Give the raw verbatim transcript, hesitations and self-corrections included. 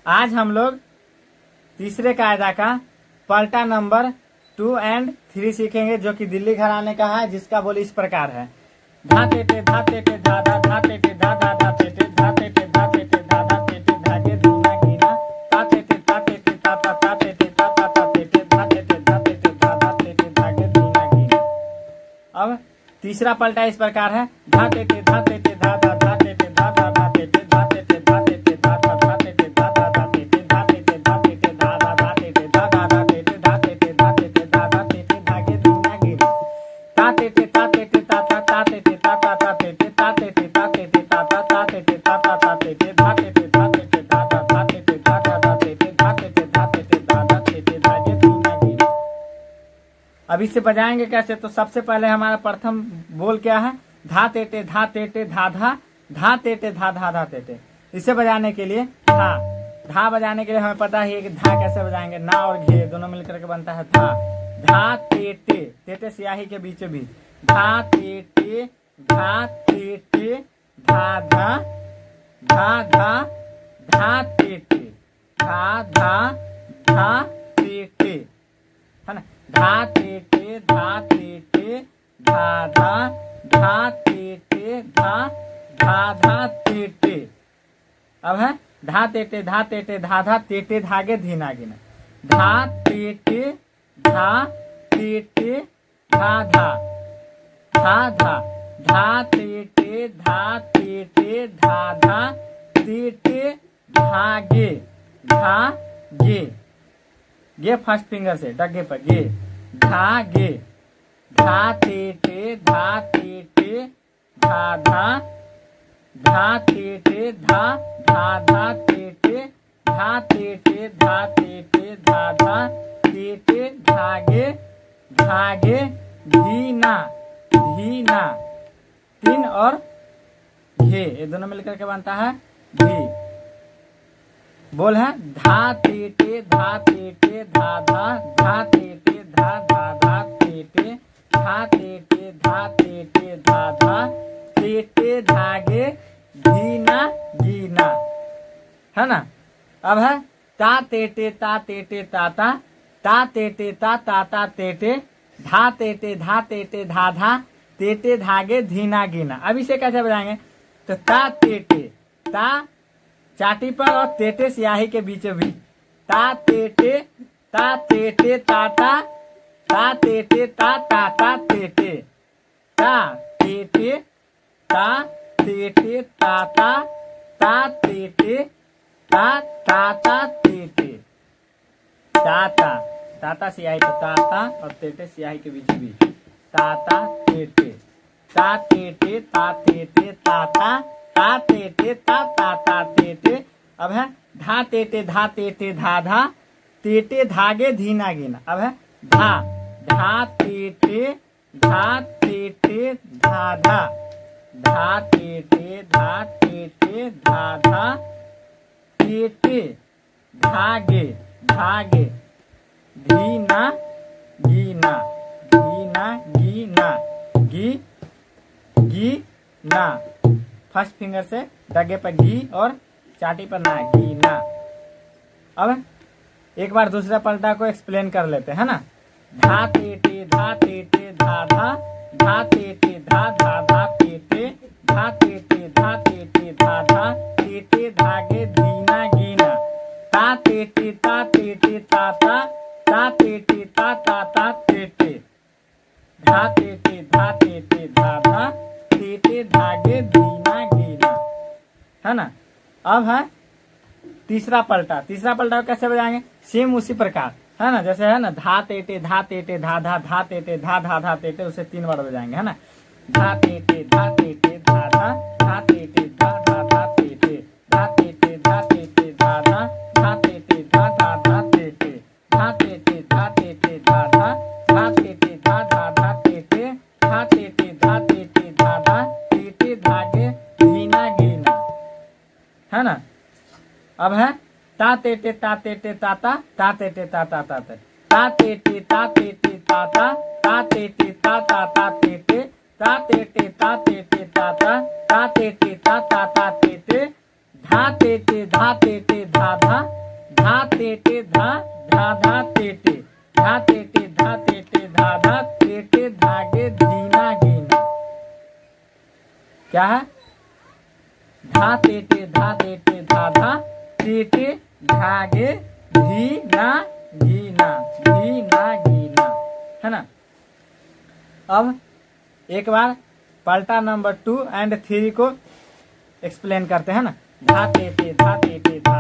आज हम लोग तीसरे कायदा का पलटा नंबर टू एंड थ्री सीखेंगे, जो कि दिल्ली घराने का है, जिसका बोल इस प्रकार है। धा ते ते धा ते ते धा धा धा ते ते धा धा धा ते ते धा ते ते धा ते ते धा धा ते ते धागे धीना गीना ता ते ते ता ते ते ता ता ता ते ते ता ता ता ते ते धा ते ते धा ते ते धा धा ते ते धागे धीना गीना। अब तीसरा पलटा इस प्रकार है। धा ते ते धा ते ते धा धा धा ते ते धा धा धा ते ते धा ते ते धा ते ते धा धा धा ते ते धा धा धा ते ते धा ते ते धा ते ते धा धा धा ते ते धा धा धा ते ते धा ते ते धा ते ते धा धा ते ते धागे धीना गीना ता ते ते ता ते ते ता ता ता ते ते ता ता ता ते ते ता ते ते ता ते ते ता ता ता ते ते ता ता ता ते ते धा ते ते धा ते ते धा धा धा ते ते धा धा धा ते ते धा ते ते धा ते ते धा धा ते ते धागे धीना गीना। अब इसे बजाएंगे कैसे? तो सबसे पहले हमारा प्रथम बोल क्या है? धा ते ते धा ते ते धा धा धा ते ते धा धा धा ते ते। इसे बजाने के लिए धा धा बजाने के लिए हमें पता है कि धा कैसे बजाएंगे। ना और घे दोनों मिलकर के बनता है धा। धा ते ते ते ते स्याही के बीचों बीच धा ते ते धा ते ते धा धा धा धा धा ते ते धा धा धा ते ते, है ना? धा ते ते धा ते ते धा धा धा ते ते धा धा धा ते ते। अब है धा ते ते धा ते ते धा धा ते ते धागे धीना गिना धा ते ते धा ते ते धा धा धा धा धा ते ते धा ते ते धा धा ते ते धागे धागे गे फर्स्ट फिंगर से डगे पर गे धागे धा ते ते धा ते ते धा धा धा ते ते धा धा धा ते ते धा ते ते धा ते ते धा धा ते ते धागे धागे धीना धीना। तीन और घे ये दोनों मिलकर के बनता है धी। बोल है धा ते ते धा ते ते धा धा धा ते ते धा धा धा ते ते धा ते ते धा ते ते धा धा ते ते धागे धीना गीना, है ना? अब है ता ते ते ता ते ते ता ता ता ते ते ता ता ता ते ते धा ते ते धा ते ते धा धा ते ते धागे धीना गीना। अब इसे कैसे बजाएंगे? तो ता ते ते ता चाटी पर और तेटे स्याही के बीचों बीच ता तेटे ता तेटे ता ता ता तेटे ता ता ता तेटे ता तेटे ता तेटे ता ता ता तेटे ता ता ता तेटे ताता ताता स्याही पे ताता और तेटे स्याही के बीच बीच ताता तेटे ता तेटे ता तेटे ताता ता तेटे ता ता ता तेटे। अब है धा तेटे धा तेटे धा धा तेटे धागे धीना गिना। अब है धा धा तेटे धा तेटे धा धा धा तेटे धा तेटे धा धा तेटे धागे धागे धीना गीना धीना गीना गी गी ना। फर्स्ट फिंगर से डगे पर घी और चाटी पर ना घी ना। अब एक बार दूसरा पलटा को एक्सप्लेन कर लेते हैं ना। धा ते ते धा ते ते धा धा धा ते ते धा धा धा ते ते धा ते ते धा ते ते धा धा ते ते धागे धीना गीना ता ते ते ता ते ते ता ता ता ते ते ता ता ता ते ते धा ते ते धा ते ते धा धा ते ते धागे धीना गीना, है ना? अब है तीसरा पलटा। तीसरा पलटा कैसे बजाएंगे? सेम उसी प्रकार, है ना? जैसे है ना धा तेटे धा तेटे धा धा धा तेटे धा धा धा तेटे, उसे तीन बार बजाएंगे, है ना? धा तेटे धा तेटे धा धा धा तेटे धा धा धा तेटे धा तेटे धा तेटे धा धा धा तेटे धा धा धा तेटे धा तेटे धा तेटे धा धा धा तेटे धा धा धा तेटे धा तेटे धा तेटे धा धा तेटे धागे धीना गीना, है ना? अब है ता तेटे ता तेटे ता ता ता तेटे ता ता ता ता तेटे ता तेटे ता ता ता तेटे ता ता ता तेटे ता तेटे ता तेटे ता ता ता तेटे ता ता ता तेटे धा ते ते धा ते ते धा धा धा ते ते धा धा धा ते ते धा ते ते धा ते ते धा धा ते ते धागे धीना गीना। क्या है? धा ते ते धा ते ते धा धा ते ते धागे धीना गीना, धीना गीना, है ना। अब एक बार पलटा नंबर टू एंड थ्री को एक्सप्लेन करते हैं ना। धा ते ते धा ते ते धा